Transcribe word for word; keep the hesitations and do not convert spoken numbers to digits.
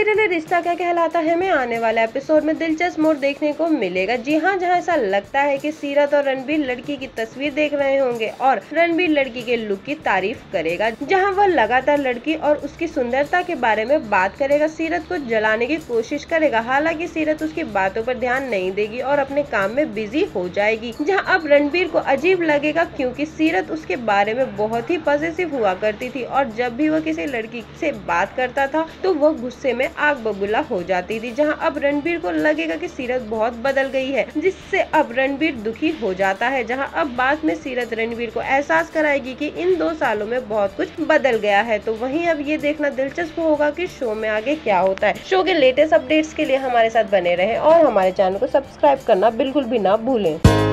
Serial रिश्ता क्या कहलाता है में आने वाले एपिसोड में दिलचस्प मोड़ देखने को मिलेगा। जी हाँ, जहाँ ऐसा लगता है कि सीरत और रणबीर लड़की की तस्वीर देख रहे होंगे और रणबीर लड़की के लुक की तारीफ करेगा, जहाँ वह लगातार लड़की और उसकी सुंदरता के बारे में बात करेगा। सीरत को जलाने की कोशिश करेगा, हालांकि सीरत उसकी बातों पर ध्यान नहीं देगी और अपने काम में बिजी हो जाएगी। जहाँ अब रणबीर को अजीब लगेगा क्योंकि सीरत उसके बारे में बहुत ही पॉजिटिव हुआ करती थी और जब भी वह किसी लड़की से बात करता था तो वह गुस्से में आग बबूला हो जाती थी। जहां अब रणबीर को लगेगा कि सीरत बहुत बदल गई है, जिससे अब रणबीर दुखी हो जाता है। जहां अब बाद में सीरत रणबीर को एहसास कराएगी कि इन दो सालों में बहुत कुछ बदल गया है। तो वहीं अब ये देखना दिलचस्प होगा कि शो में आगे क्या होता है। शो के लेटेस्ट अपडेट्स के लिए हमारे साथ बने रहें और हमारे चैनल को सब्सक्राइब करना बिल्कुल भी ना भूलें।